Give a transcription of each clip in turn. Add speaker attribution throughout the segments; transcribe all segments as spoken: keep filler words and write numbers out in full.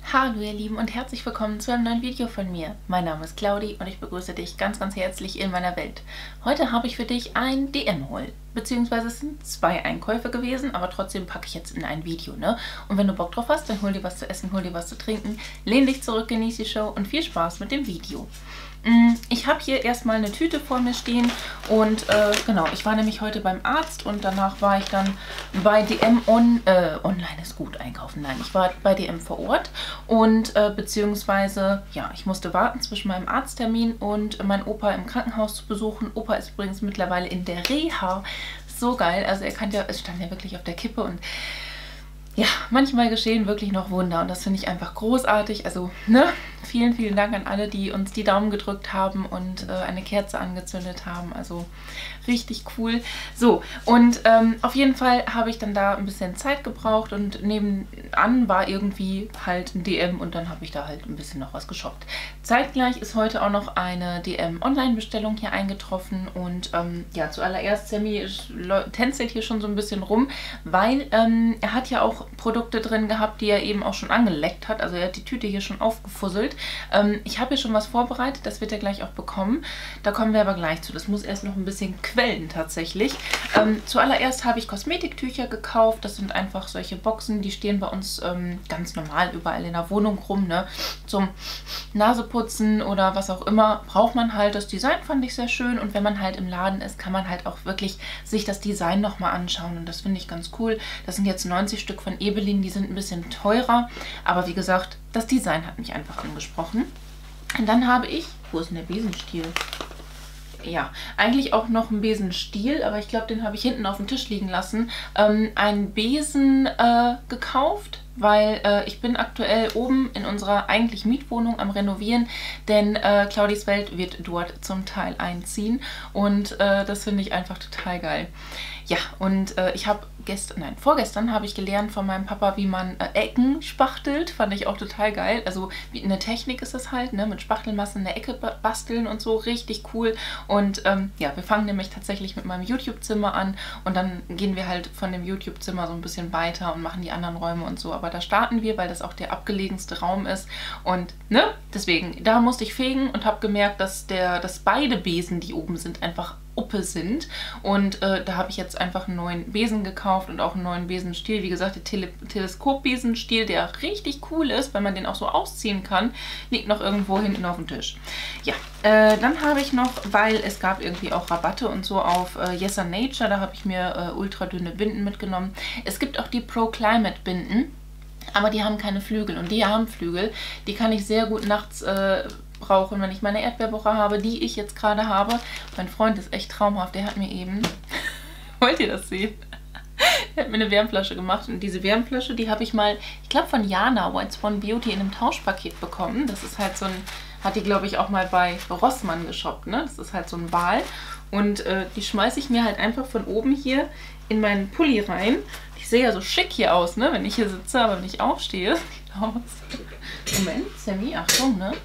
Speaker 1: Hallo ihr Lieben und herzlich willkommen zu einem neuen Video von mir. Mein Name ist Claudi und ich begrüße dich ganz ganz herzlich in meiner Welt. Heute habe ich für dich ein D M-Haul, beziehungsweise es sind zwei Einkäufe gewesen, aber trotzdem packe ich jetzt in ein Video, ne? Und wenn du Bock drauf hast, dann hol dir was zu essen, hol dir was zu trinken, lehn dich zurück, genieß die Show und viel Spaß mit dem Video. Ich habe hier erstmal eine Tüte vor mir stehen und äh, genau, ich war nämlich heute beim Arzt und danach war ich dann bei D M on, äh, online ist gut einkaufen. Nein, ich war bei D M vor Ort und äh, beziehungsweise, ja, ich musste warten zwischen meinem Arzttermin und meinen Opa im Krankenhaus zu besuchen. Opa ist übrigens mittlerweile in der Reha. So geil, also er kann ja, es stand ja wirklich auf der Kippe und ja, manchmal geschehen wirklich noch Wunder und das finde ich einfach großartig. Also, ne, vielen, vielen Dank an alle, die uns die Daumen gedrückt haben und äh, eine Kerze angezündet haben. Also, richtig cool. So, und ähm, auf jeden Fall habe ich dann da ein bisschen Zeit gebraucht und nebenan war irgendwie halt ein D M und dann habe ich da halt ein bisschen noch was geshoppt. Zeitgleich ist heute auch noch eine D M-Online-Bestellung hier eingetroffen und ähm, ja, zuallererst, Sammy tänzelt hier schon so ein bisschen rum, weil ähm, er hat ja auch Produkte drin gehabt, die er eben auch schon angeleckt hat. Also er hat die Tüte hier schon aufgefusselt. Ähm, ich habe hier schon was vorbereitet, das wird er gleich auch bekommen. Da kommen wir aber gleich zu. Das muss erst noch ein bisschen quellen tatsächlich. Ähm, zuallererst habe ich Kosmetiktücher gekauft. Das sind einfach solche Boxen, die stehen bei uns ähm, ganz normal überall in der Wohnung rum, ne? Zum Naseputzen oder was auch immer braucht man halt. Das Design fand ich sehr schön und wenn man halt im Laden ist, kann man halt auch wirklich sich das Design nochmal anschauen und das finde ich ganz cool. Das sind jetzt neunzig Stück von Ebelin, die sind ein bisschen teurer, aber wie gesagt, das Design hat mich einfach angesprochen. Und dann habe ich, wo ist denn der Besenstiel? Ja, eigentlich auch noch ein Besenstiel, aber ich glaube, den habe ich hinten auf dem Tisch liegen lassen. Ähm, einen Besen äh, gekauft, weil äh, ich bin aktuell oben in unserer eigentlich Mietwohnung am Renovieren, denn äh, Claudis Welt wird dort zum Teil einziehen und äh, das finde ich einfach total geil. Ja, und äh, ich habe gestern, nein, vorgestern habe ich gelernt von meinem Papa, wie man äh, Ecken spachtelt. Fand ich auch total geil. Also wie eine Technik ist es halt, ne, mit Spachtelmasse eine Ecke basteln und so. Richtig cool. Und ähm, ja, wir fangen nämlich tatsächlich mit meinem YouTube-Zimmer an und dann gehen wir halt von dem YouTube-Zimmer so ein bisschen weiter und machen die anderen Räume und so. Aber da starten wir, weil das auch der abgelegenste Raum ist. Und ne, deswegen, da musste ich fegen und habe gemerkt, dass, der, dass beide Besen, die oben sind, einfach Uppe sind und äh, da habe ich jetzt einfach einen neuen Besen gekauft und auch einen neuen Besenstiel. Wie gesagt, der Tele Teleskopbesenstiel, der richtig cool ist, weil man den auch so ausziehen kann, liegt noch irgendwo hinten auf dem Tisch. Ja, äh, dann habe ich noch, weil es gab irgendwie auch Rabatte und so auf äh, Yes and Nature, da habe ich mir äh, ultra dünne Binden mitgenommen. Es gibt auch die Pro Climate Binden, aber die haben keine Flügel und die haben Flügel. Die kann ich sehr gut nachts äh, brauchen, wenn ich meine Erdbeerwoche habe, die ich jetzt gerade habe. Mein Freund ist echt traumhaft. Der hat mir eben, wollt ihr das sehen? Er hat mir eine Wärmflasche gemacht und diese Wärmflasche, die habe ich mal, ich glaube von Jana, White Swan Beauty, in einem Tauschpaket bekommen. Das ist halt so ein, hat die glaube ich auch mal bei Rossmann geshoppt, ne? Das ist halt so ein Bal und äh, die schmeiße ich mir halt einfach von oben hier in meinen Pulli rein. Ich sehe ja so schick hier aus, ne? Wenn ich hier sitze, aber wenn ich aufstehe, sieht aus. Moment, Sammy, Achtung, ne?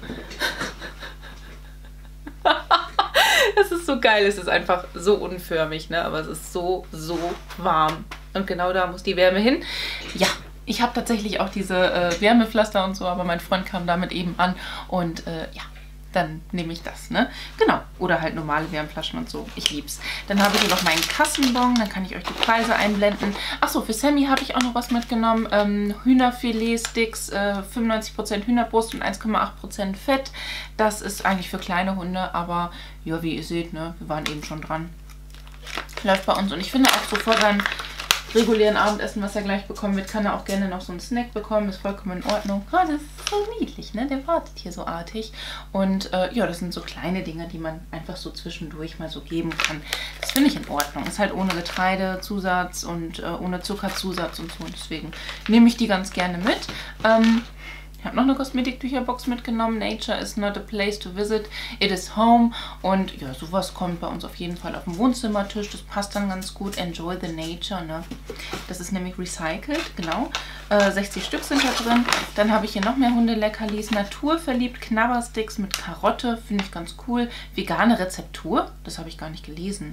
Speaker 1: Es ist so geil, es ist einfach so unförmig, ne? Aber es ist so, so warm. Und genau da muss die Wärme hin. Ja, ich habe tatsächlich auch diese äh, Wärmepflaster und so, aber mein Freund kam damit eben an und äh, ja, dann nehme ich das, ne? Genau. Oder halt normale Wärmflaschen und so. Ich lieb's. Dann habe ich hier noch meinen Kassenbon, dann kann ich euch die Preise einblenden. Achso, für Sammy habe ich auch noch was mitgenommen. Ähm, Hühnerfilet-Sticks, äh, fünfundneunzig Prozent Hühnerbrust und eins Komma acht Prozent Fett. Das ist eigentlich für kleine Hunde, aber ja, wie ihr seht, ne, wir waren eben schon dran. Läuft bei uns. Und ich finde auch so vor seinem regulären Abendessen, was er gleich bekommen wird, kann er auch gerne noch so einen Snack bekommen. Ist vollkommen in Ordnung. Ah, das ist so niedlich, ne? Der wartet hier so artig. Und äh, ja, das sind so kleine Dinge, die man einfach so zwischendurch mal so geben kann. Das finde ich in Ordnung. Ist halt ohne Getreidezusatz und äh, ohne Zuckerzusatz und so. Und deswegen nehme ich die ganz gerne mit. Ähm, Ich habe noch eine Kosmetiktücherbox mitgenommen. Nature is not a place to visit, it is home. Und ja, sowas kommt bei uns auf jeden Fall auf dem Wohnzimmertisch. Das passt dann ganz gut. Enjoy the nature, ne? Das ist nämlich recycelt, genau. Äh, sechzig Stück sind da drin. Dann habe ich hier noch mehr Hundeleckerlis. Naturverliebt Knabbersticks mit Karotte, finde ich ganz cool. Vegane Rezeptur, das habe ich gar nicht gelesen. Ja,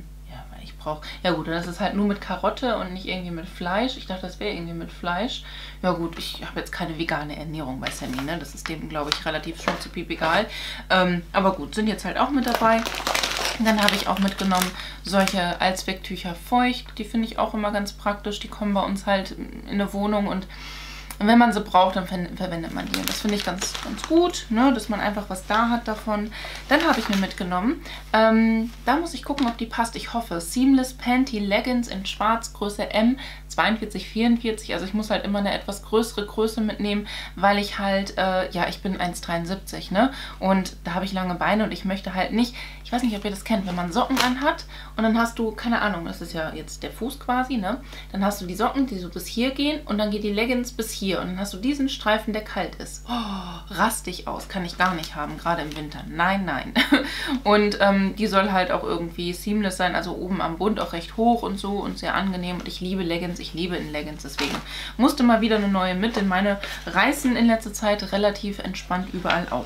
Speaker 1: weil ich brauche... Ja gut, das ist halt nur mit Karotte und nicht irgendwie mit Fleisch. Ich dachte, das wäre irgendwie mit Fleisch. Ja gut, ich habe jetzt keine vegane Ernährung bei Sammy, ne? Das ist dem, glaube ich, relativ schnurzpiep egal. Ähm, aber gut, sind jetzt halt auch mit dabei. Dann habe ich auch mitgenommen solche Allzwecktücher feucht. Die finde ich auch immer ganz praktisch. Die kommen bei uns halt in eine Wohnung und wenn man sie braucht, dann ver verwendet man die. Und das finde ich ganz, ganz gut, ne? Dass man einfach was da hat davon. Dann habe ich mir mitgenommen, ähm, da muss ich gucken, ob die passt. Ich hoffe, Seamless Panty Leggings in Schwarz, Größe M, zweiundvierzig, vierundvierzig. Also ich muss halt immer eine etwas größere Größe mitnehmen, weil ich halt, äh, ja, ich bin eins Komma dreiundsiebzig, ne? Und da habe ich lange Beine und ich möchte halt nicht, ich weiß nicht, ob ihr das kennt, wenn man Socken anhat und dann hast du, keine Ahnung, das ist ja jetzt der Fuß quasi, ne? Dann hast du die Socken, die so bis hier gehen und dann geht die Leggings bis hier. Und dann hast du diesen Streifen, der kalt ist. Oh, rastig aus, kann ich gar nicht haben, gerade im Winter. Nein, nein. Und ähm, die soll halt auch irgendwie seamless sein, also oben am Bund auch recht hoch und so und sehr angenehm. Und ich liebe Leggings, ich liebe in Leggings, deswegen musste mal wieder eine neue mit, denn meine reißen in letzter Zeit relativ entspannt überall auf,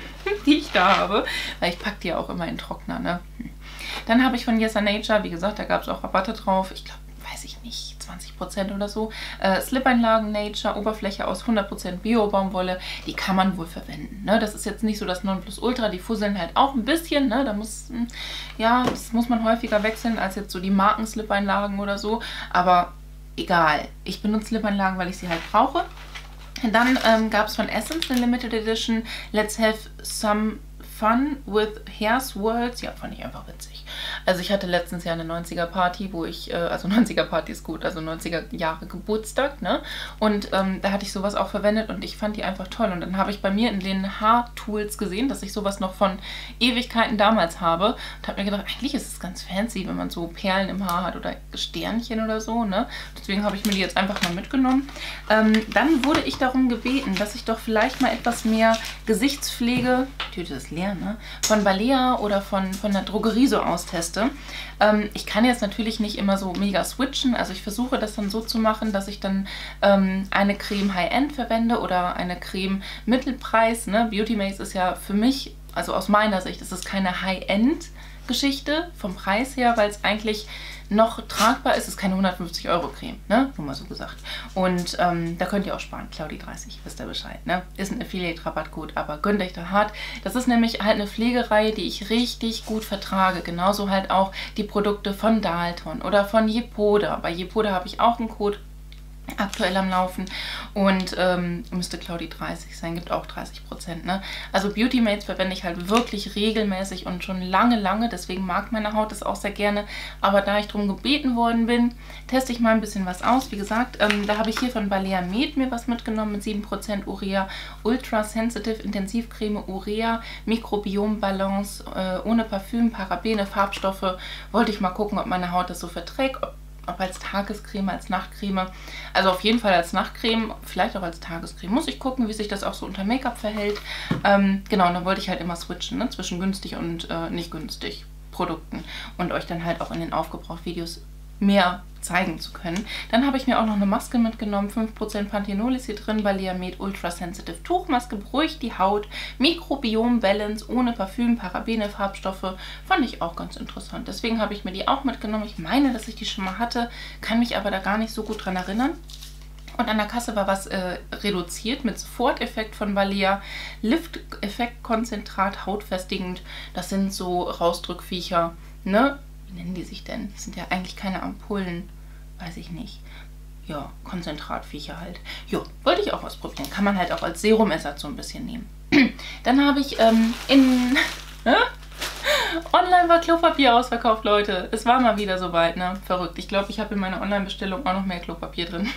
Speaker 1: die ich da habe, weil ich packe die ja auch immer in Trockner, ne? Dann habe ich von Yes Nature, wie gesagt, da gab es auch Rabatte drauf, ich glaube, weiß ich nicht, zwanzig Prozent oder so. Äh, Slip-Einlagen Nature, Oberfläche aus hundert Prozent Bio-Baumwolle, die kann man wohl verwenden. Ne? Das ist jetzt nicht so das Nonplusultra, die fusseln halt auch ein bisschen. Ne? Da muss, ja, das muss man häufiger wechseln als jetzt so die Marken-Slip-Einlagen oder so. Aber egal, ich benutze Slip-Einlagen, weil ich sie halt brauche. Und dann ähm, gab es von Essence eine Limited Edition Let's Have Some Fun with Hair's Worlds. Ja, fand ich einfach witzig. Also ich hatte letztens ja eine neunziger Party, wo ich, äh, also neunziger Party ist gut, also neunziger Jahre Geburtstag, ne? Und ähm, da hatte ich sowas auch verwendet und ich fand die einfach toll. Und dann habe ich bei mir in den Haartools gesehen, dass ich sowas noch von Ewigkeiten damals habe und habe mir gedacht, eigentlich ist es ganz fancy, wenn man so Perlen im Haar hat oder Sternchen oder so, ne? Deswegen habe ich mir die jetzt einfach mal mitgenommen. Ähm, dann wurde ich darum gebeten, dass ich doch vielleicht mal etwas mehr Gesichtspflege, die Tüte ist leer, ne? Von Balea oder von, von der Drogerie so austeste. Ähm, ich kann jetzt natürlich nicht immer so mega switchen, also ich versuche das dann so zu machen, dass ich dann ähm, eine Creme High-End verwende oder eine Creme Mittelpreis. Ne? Beauty Maze ist ja für mich, also aus meiner Sicht, ist es keine High-End-Geschichte vom Preis her, weil es eigentlich noch tragbar ist. Es ist keine hundertfünfzig Euro Creme, ne? Nur mal so gesagt. Und ähm, da könnt ihr auch sparen. Claudi dreißig, wisst ihr Bescheid, ne? Ist ein Affiliate-Rabattcode, aber gönnt euch da hart. Das ist nämlich halt eine Pflegereihe, die ich richtig gut vertrage. Genauso halt auch die Produkte von Dalton oder von Yepoda. Bei Yepoda habe ich auch einen Code aktuell am Laufen und ähm, müsste Claudi dreißig sein, gibt auch dreißig Prozent, ne? Also Beauty Mates verwende ich halt wirklich regelmäßig und schon lange, lange, deswegen mag meine Haut das auch sehr gerne, aber da ich darum gebeten worden bin, teste ich mal ein bisschen was aus. Wie gesagt, ähm, da habe ich hier von Balea Med mir was mitgenommen mit sieben Prozent Urea, Ultra Sensitive Intensivcreme Urea, Mikrobiom Balance, äh, ohne Parfüm, Parabene, Farbstoffe. Wollte ich mal gucken, ob meine Haut das so verträgt, ob ob als Tagescreme, als Nachtcreme. Also auf jeden Fall als Nachtcreme, vielleicht auch als Tagescreme. Muss ich gucken, wie sich das auch so unter Make-up verhält. Ähm, genau, und dann wollte ich halt immer switchen, ne? Zwischen günstig und äh, nicht günstig Produkten. Und euch dann halt auch in den Aufgebraucht-Videos mehr zeigen zu können. Dann habe ich mir auch noch eine Maske mitgenommen. fünf Prozent Panthenol ist hier drin. Balea Med Ultra Sensitive Tuchmaske. Beruhigt die Haut. Mikrobiom Balance. Ohne Parfüm, Parabene, Farbstoffe. Fand ich auch ganz interessant. Deswegen habe ich mir die auch mitgenommen. Ich meine, dass ich die schon mal hatte. Kann mich aber da gar nicht so gut dran erinnern. Und an der Kasse war was äh, reduziert mit Soforteffekt von Balea. Lift-Effekt Konzentrat, hautfestigend. Das sind so Rausdrückviecher, ne? Wie nennen die sich denn? Das sind ja eigentlich keine Ampullen. Weiß ich nicht. Ja, Konzentratviecher halt. Jo, wollte ich auch ausprobieren. Kann man halt auch als Serumersatz so ein bisschen nehmen. Dann habe ich ähm, in... Online war Klopapier ausverkauft, Leute. Es war mal wieder soweit, ne? Verrückt. Ich glaube, ich habe in meiner Online-Bestellung auch noch mehr Klopapier drin.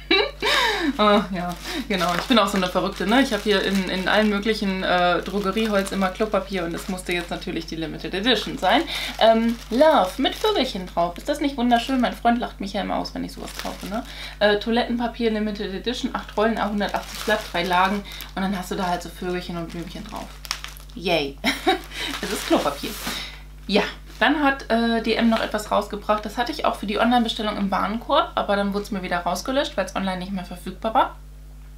Speaker 1: Oh, ja, genau. Ich bin auch so eine Verrückte, ne? Ich habe hier in, in allen möglichen äh, Drogerieholz immer Klopapier und es musste jetzt natürlich die Limited Edition sein. Ähm, Love mit Vögelchen drauf. Ist das nicht wunderschön? Mein Freund lacht mich ja immer aus, wenn ich sowas kaufe, ne? Äh, Toilettenpapier Limited Edition, acht Rollen, hundertachtzig Blatt, drei Lagen und dann hast du da halt so Vögelchen und Blümchen drauf. Yay. Es ist Klopapier. Ja. Dann hat äh, D M noch etwas rausgebracht. Das hatte ich auch für die Online-Bestellung im Warenkorb, aber dann wurde es mir wieder rausgelöscht, weil es online nicht mehr verfügbar war.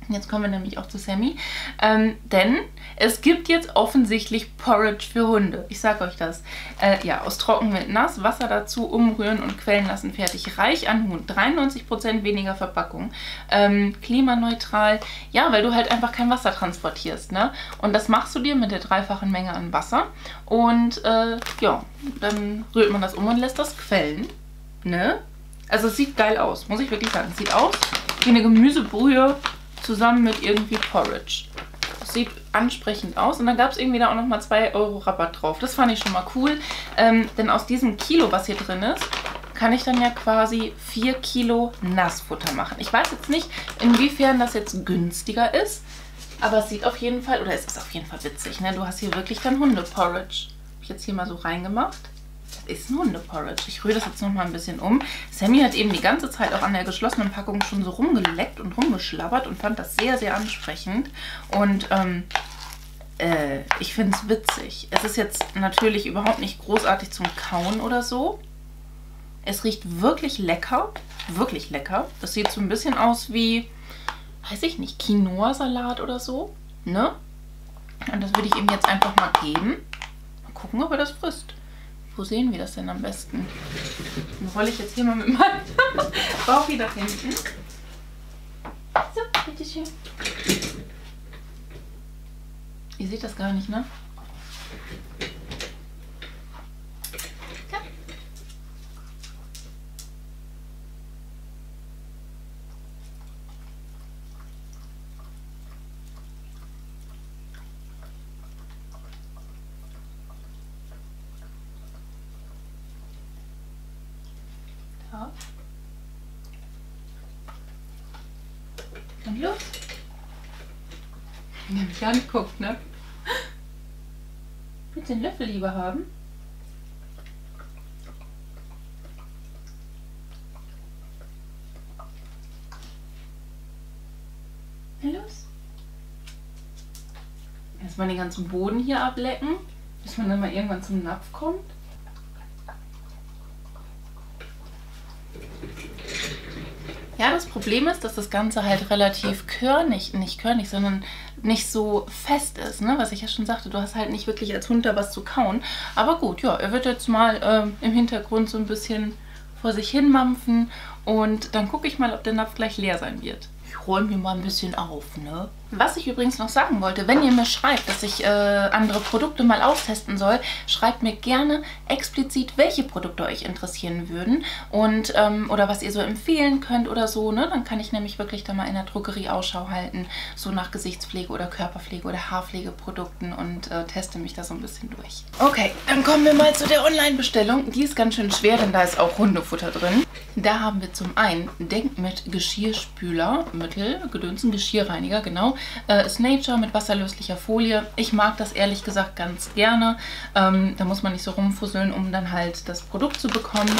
Speaker 1: Jetzt kommen wir nämlich auch zu Sammy. Ähm, denn es gibt jetzt offensichtlich Porridge für Hunde. Ich sag euch das. Äh, ja, aus Trocken mit nass, Wasser dazu, umrühren und quellen lassen, fertig. Reich an Huhn. dreiundneunzig Prozent weniger Verpackung. Ähm, klimaneutral. Ja, weil du halt einfach kein Wasser transportierst, ne? Und das machst du dir mit der dreifachen Menge an Wasser. Und äh, ja, dann rührt man das um und lässt das quellen. Ne? Also es sieht geil aus, muss ich wirklich sagen. Es sieht aus wie eine Gemüsebrühe zusammen mit irgendwie Porridge. Das sieht ansprechend aus. Und dann gab es irgendwie da auch nochmal zwei Euro Rabatt drauf. Das fand ich schon mal cool. Ähm, denn aus diesem Kilo, was hier drin ist, kann ich dann ja quasi vier Kilo Nassfutter machen. Ich weiß jetzt nicht, inwiefern das jetzt günstiger ist. Aber es sieht auf jeden Fall, oder es ist auf jeden Fall witzig, ne? Du hast hier wirklich dann Hundeporridge. Habe ich jetzt hier mal so reingemacht. Das ist ein Hundeporridge. Ich rühre das jetzt noch mal ein bisschen um. Sammy hat eben die ganze Zeit auch an der geschlossenen Packung schon so rumgeleckt und rumgeschlabbert und fand das sehr, sehr ansprechend. Und ähm, äh, ich finde es witzig. Es ist jetzt natürlich überhaupt nicht großartig zum Kauen oder so. Es riecht wirklich lecker. Wirklich lecker. Das sieht so ein bisschen aus wie, weiß ich nicht, Quinoa-Salat oder so. Ne? Und das würde ich ihm jetzt einfach mal geben. Mal gucken, ob er das frisst. Wo sehen wir das denn am besten? Dann rolle ich jetzt hier mal mit meinem Bauch wieder hinten. So, bitteschön. Ihr seht das gar nicht, ne? Ja. Und los. Wenn er mich anguckt, ne? Willst du den Löffel lieber haben? Na los. Erstmal den ganzen Boden hier ablecken, bis man dann mal irgendwann zum Napf kommt. Ja, das Problem ist, dass das Ganze halt relativ körnig, nicht körnig, sondern nicht so fest ist, ne? Was ich ja schon sagte, du hast halt nicht wirklich als Hund da was zu kauen. Aber gut, ja, er wird jetzt mal ähm, im Hintergrund so ein bisschen vor sich hin mampfen und dann gucke ich mal, ob der Napf gleich leer sein wird. Ich räume hier mal ein bisschen auf, ne? Was ich übrigens noch sagen wollte, wenn ihr mir schreibt, dass ich äh, andere Produkte mal austesten soll, schreibt mir gerne explizit, welche Produkte euch interessieren würden und ähm, oder was ihr so empfehlen könnt oder so, ne? Dann kann ich nämlich wirklich da mal in der Drogerie Ausschau halten, so nach Gesichtspflege oder Körperpflege oder Haarpflegeprodukten und äh, teste mich da so ein bisschen durch. Okay, dann kommen wir mal zu der Online-Bestellung. Die ist ganz schön schwer, denn da ist auch Hundefutter drin. Da haben wir zum einen Denk mit Geschirrspülermittel, Gedönsen Geschirrreiniger, genau. Äh, ist Nature mit wasserlöslicher Folie. Ich mag das ehrlich gesagt ganz gerne. Ähm, da muss man nicht so rumfusseln, um dann halt das Produkt zu bekommen.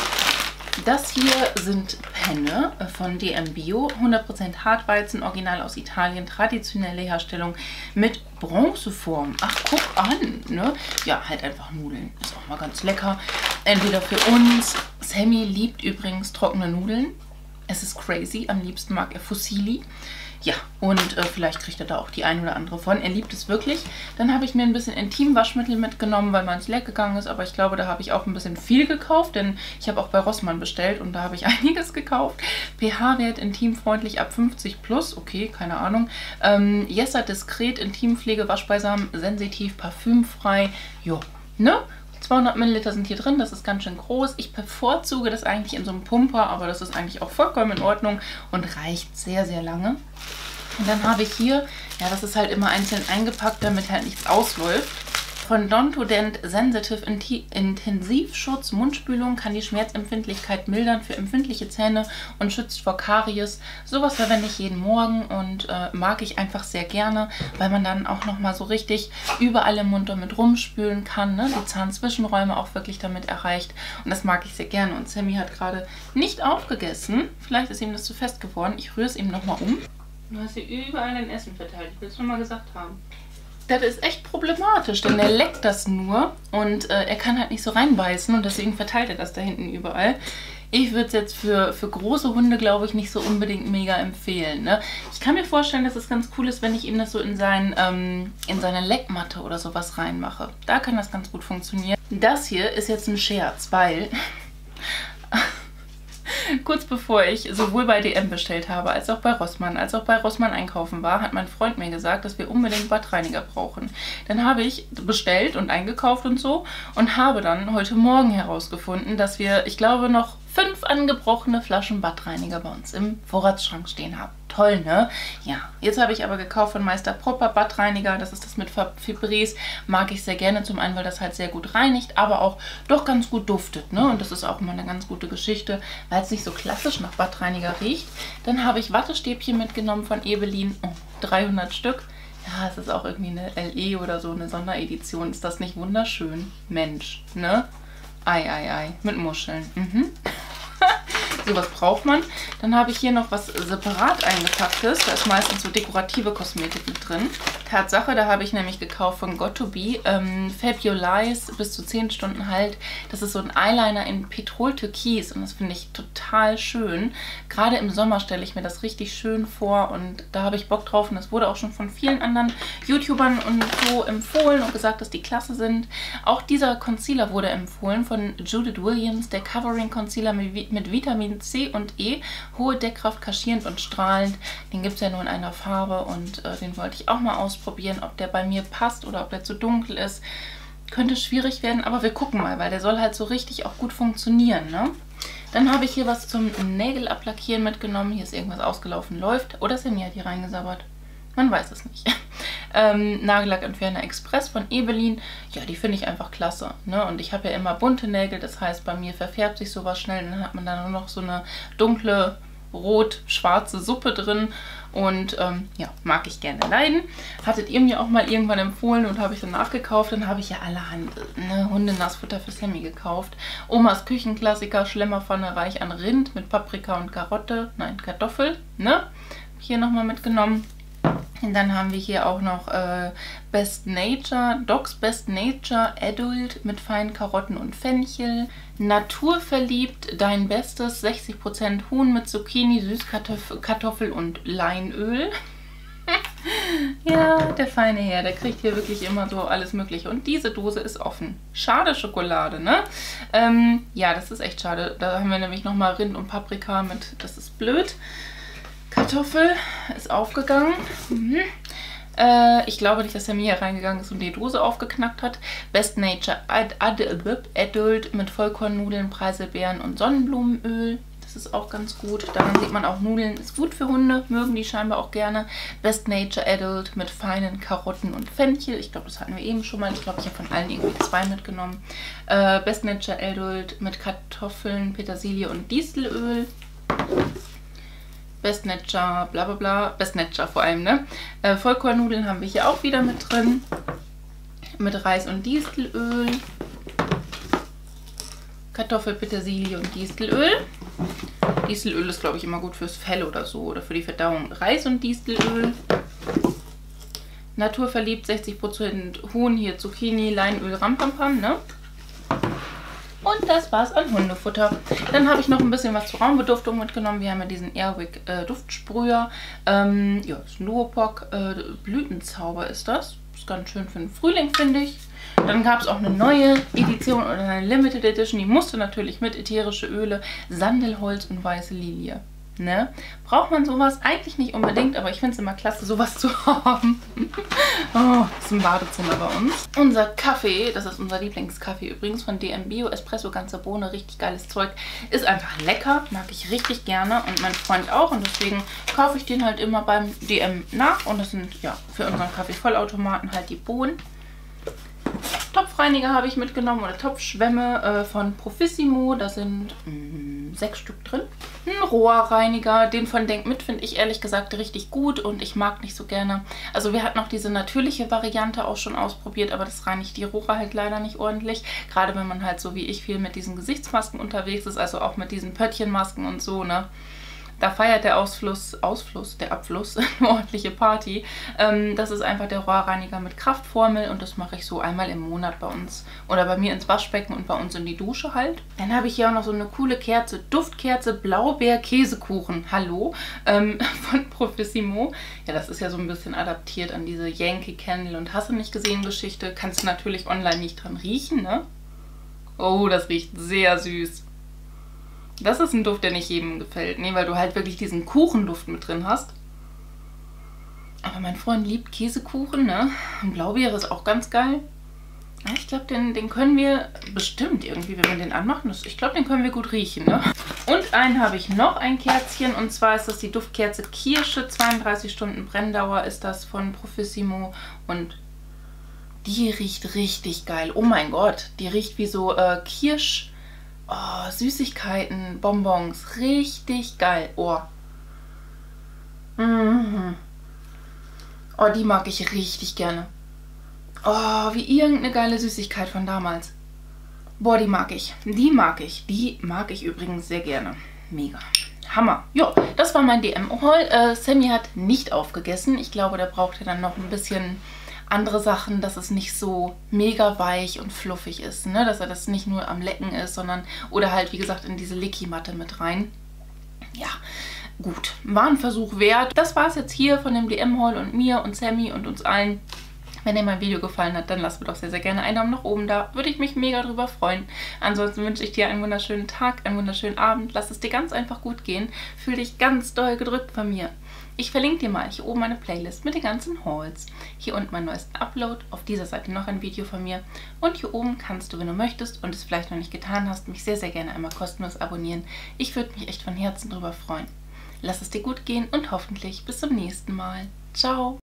Speaker 1: Das hier sind Penne von D M Bio, hundert Prozent Hartweizen, original aus Italien, traditionelle Herstellung mit Bronzeform. Ach, guck an, ne? Ja, halt einfach Nudeln. Ist auch mal ganz lecker. Entweder für uns. Sammy liebt übrigens trockene Nudeln. Es ist crazy. Am liebsten mag er Fusilli. Ja, und äh, vielleicht kriegt er da auch die ein oder andere von. Er liebt es wirklich. Dann habe ich mir ein bisschen Intimwaschmittel mitgenommen, weil meins leer gegangen ist. Aber ich glaube, da habe ich auch ein bisschen viel gekauft, denn ich habe auch bei Rossmann bestellt und da habe ich einiges gekauft. pH-Wert intimfreundlich ab fünfzig plus. Okay, keine Ahnung. Ähm, Jessa Diskret, Intimpflege, waschbeisam, sensitiv, parfümfrei. Jo, ne? zweihundert Milliliter sind hier drin, das ist ganz schön groß. Ich bevorzuge das eigentlich in so einem Pumper, aber das ist eigentlich auch vollkommen in Ordnung und reicht sehr, sehr lange. Und dann habe ich hier, ja, das ist halt immer einzeln eingepackt, damit halt nichts ausläuft. Von Dontodent Sensitive Intensivschutz Mundspülung kann die Schmerzempfindlichkeit mildern für empfindliche Zähne und schützt vor Karies. Sowas verwende ich jeden Morgen und äh, mag ich einfach sehr gerne, weil man dann auch nochmal so richtig überall im Mund damit rumspülen kann, ne? Die Zahnzwischenräume auch wirklich damit erreicht. Und das mag ich sehr gerne. Und Sammy hat gerade nicht aufgegessen. Vielleicht ist ihm das zu fest geworden. Ich rühre es ihm nochmal um. Du hast hier überall dein Essen verteilt. Ich will es nur mal gesagt haben. Das ist echt problematisch, denn er leckt das nur und äh, er kann halt nicht so reinbeißen und deswegen verteilt er das da hinten überall. Ich würde es jetzt für, für große Hunde, glaube ich, nicht so unbedingt mega empfehlen. Ne? Ich kann mir vorstellen, dass es ganz cool ist, wenn ich ihm das so in, sein, ähm, in seine Leckmatte oder sowas reinmache. Da kann das ganz gut funktionieren. Das hier ist jetzt ein Scherz, weil kurz bevor ich sowohl bei D M bestellt habe, als auch bei Rossmann, als auch bei Rossmann einkaufen war, hat mein Freund mir gesagt, dass wir unbedingt Badreiniger brauchen. Dann habe ich bestellt und eingekauft und so und habe dann heute Morgen herausgefunden, dass wir, ich glaube, noch fünf angebrochene Flaschen Badreiniger bei uns im Vorratsschrank stehen haben. Toll, ne? Ja, jetzt habe ich aber gekauft von Meister Proper Badreiniger. Das ist das mit Febreze. Mag ich sehr gerne. Zum einen, weil das halt sehr gut reinigt, aber auch doch ganz gut duftet, ne? Und das ist auch immer eine ganz gute Geschichte, weil es nicht so klassisch nach Badreiniger riecht. Dann habe ich Wattestäbchen mitgenommen von Ebelin. Oh, dreihundert Stück. Ja, es ist auch irgendwie eine L E oder so, eine Sonderedition. Ist das nicht wunderschön? Mensch, ne? Ei, ei, ei. Mit Muscheln. Mhm. Sowas braucht man. Dann habe ich hier noch was separat eingepacktes. Da ist meistens so dekorative Kosmetik mit drin. Tatsache, da habe ich nämlich gekauft von got to be ähm, Fabulous bis zu zehn Stunden Halt. Das ist so ein Eyeliner in Petrol Türkis und das finde ich total schön. Gerade im Sommer stelle ich mir das richtig schön vor und da habe ich Bock drauf und das wurde auch schon von vielen anderen YouTubern und so empfohlen und gesagt, dass die klasse sind. Auch dieser Concealer wurde empfohlen von Judith Williams, der Covering Concealer mit, mit Vitamin C und E, hohe Deckkraft, kaschierend und strahlend. Den gibt es ja nur in einer Farbe und äh, den wollte ich auch mal ausprobieren, ob der bei mir passt oder ob der zu dunkel ist. Könnte schwierig werden, aber wir gucken mal, weil der soll halt so richtig auch gut funktionieren, ne? Dann habe ich hier was zum Nägel ablackieren mitgenommen. Hier ist irgendwas ausgelaufen, läuft. Oder ist er mir hat hier reingesabbert? Man weiß es nicht. ähm, Nagellackentferner Express von Ebelin. Ja, die finde ich einfach klasse. Ne? Und ich habe ja immer bunte Nägel, das heißt, bei mir verfärbt sich sowas schnell. Und dann hat man da nur noch so eine dunkle, rot-schwarze Suppe drin. Und ähm, ja, mag ich gerne leiden. Hattet ihr mir auch mal irgendwann empfohlen und habe ich dann nachgekauft. Dann habe ich ja allerhand ne, Hundenassfutter für Sammy gekauft. Omas Küchenklassiker, Schlemmerpfanne reich an Rind mit Paprika und Karotte. Nein, Kartoffel. Ne? Hier nochmal mitgenommen. Und dann haben wir hier auch noch äh, Best Nature, Dogs Best Nature Adult mit feinen Karotten und Fenchel. Naturverliebt, dein Bestes, sechzig Prozent Huhn mit Zucchini, Süßkartoffel und Leinöl. Ja, der feine Herr, der kriegt hier wirklich immer so alles Mögliche. Und diese Dose ist offen. Schade Schokolade, ne? Ähm, ja, das ist echt schade. Da haben wir nämlich nochmal Rind und Paprika mit, das ist blöd. Kartoffel ist aufgegangen. Mhm. Äh, ich glaube nicht, dass er mir hier reingegangen ist und die Dose aufgeknackt hat. Best Nature Ad Ad Adult mit Vollkornnudeln, Preiselbeeren und Sonnenblumenöl. Das ist auch ganz gut. Daran sieht man auch, Nudeln ist gut für Hunde. Mögen die scheinbar auch gerne. Best Nature Adult mit feinen Karotten und Fenchel. Ich glaube, das hatten wir eben schon mal. Ich glaube, ich habe von allen irgendwie zwei mitgenommen. Äh, Best Nature Adult mit Kartoffeln, Petersilie und Distelöl. Best Nature, bla bla bla. Best Nature vor allem, ne? Äh, Vollkornnudeln haben wir hier auch wieder mit drin. Mit Reis und Distelöl. Kartoffel, Petersilie und Distelöl. Distelöl ist, glaube ich, immer gut fürs Fell oder so. Oder für die Verdauung. Reis und Distelöl. Naturverliebt, sechzig Prozent Huhn, hier Zucchini, Leinöl, Rampampam, ne? Und das war's an Hundefutter. Dann habe ich noch ein bisschen was zur Raumbeduftung mitgenommen. Wir haben ja diesen Airwick äh, Duftsprüher. Ähm, ja, das ist ein Duopock äh, Blütenzauber ist das. Ist ganz schön für den Frühling, finde ich. Dann gab es auch eine neue Edition oder eine Limited Edition. Die musste natürlich mit ätherische Öle, Sandelholz und weiße Lilie. Ne? Braucht man sowas? Eigentlich nicht unbedingt, aber ich finde es immer klasse, sowas zu haben. Oh, das ist ein Badezimmer bei uns. Unser Kaffee, das ist unser Lieblingskaffee übrigens von D M Bio, Espresso, ganze Bohne, richtig geiles Zeug. Ist einfach lecker, mag ich richtig gerne und mein Freund auch und deswegen kaufe ich den halt immer beim D M nach und das sind ja für unseren Kaffeevollautomaten halt die Bohnen. Topfreiniger habe ich mitgenommen oder Topfschwämme äh, von Profissimo. Da sind mh, sechs Stück drin. Ein Rohrreiniger, den von Denk mit finde ich ehrlich gesagt richtig gut und ich mag nicht so gerne. Also wir hatten noch diese natürliche Variante auch schon ausprobiert, aber das reinigt die Rohre halt leider nicht ordentlich. Gerade wenn man halt so wie ich viel mit diesen Gesichtsmasken unterwegs ist, also auch mit diesen Pöttchenmasken und so, ne. Da feiert der Ausfluss, Ausfluss, der Abfluss eine ordentliche Party. Ähm, das ist einfach der Rohrreiniger mit Kraftformel und das mache ich so einmal im Monat bei uns. Oder bei mir ins Waschbecken und bei uns in die Dusche halt. Dann habe ich hier auch noch so eine coole Kerze, Duftkerze, Blaubeer-Käsekuchen. Hallo, ähm, von Profissimo. Ja, das ist ja so ein bisschen adaptiert an diese Yankee Candle und hast du nicht gesehen Geschichte. Kannst du natürlich online nicht dran riechen, ne? Oh, das riecht sehr süß. Das ist ein Duft, der nicht jedem gefällt. Nee, weil du halt wirklich diesen Kuchenduft mit drin hast. Aber mein Freund liebt Käsekuchen, ne? Und Blaubeere ist auch ganz geil. Ja, ich glaube, den, den können wir bestimmt irgendwie, wenn wir den anmachen. Das, ich glaube, den können wir gut riechen, ne? Und einen habe ich noch, ein Kerzchen. Und zwar ist das die Duftkerze Kirsche. zweiunddreißig Stunden Brenndauer ist das von Profissimo. Und die riecht richtig geil. Oh mein Gott, die riecht wie so äh, Kirsch... Oh, Süßigkeiten, Bonbons, richtig geil. Oh. Mhm. Oh, die mag ich richtig gerne. Oh, wie irgendeine geile Süßigkeit von damals. Boah, die mag ich. Die mag ich. Die mag ich übrigens sehr gerne. Mega. Hammer. Jo, das war mein D M-Haul. Äh, Sammy hat nicht aufgegessen. Ich glaube, der brauchte dann noch ein bisschen... andere Sachen, dass es nicht so mega weich und fluffig ist, ne? Dass er das nicht nur am Lecken ist, sondern oder halt, wie gesagt, in diese Licky-Matte mit rein. Ja, gut. War ein Versuch wert. Das war es jetzt hier von dem D M-Haul und mir und Sammy und uns allen. Wenn dir mein Video gefallen hat, dann lass mir doch sehr, sehr gerne einen Daumen nach oben da. Würde ich mich mega drüber freuen. Ansonsten wünsche ich dir einen wunderschönen Tag, einen wunderschönen Abend. Lass es dir ganz einfach gut gehen. Fühl dich ganz doll gedrückt von mir. Ich verlinke dir mal hier oben eine Playlist mit den ganzen Hauls. Hier unten meinen neuesten Upload, auf dieser Seite noch ein Video von mir. Und hier oben kannst du, wenn du möchtest und es vielleicht noch nicht getan hast, mich sehr, sehr gerne einmal kostenlos abonnieren. Ich würde mich echt von Herzen drüber freuen. Lass es dir gut gehen und hoffentlich bis zum nächsten Mal. Ciao!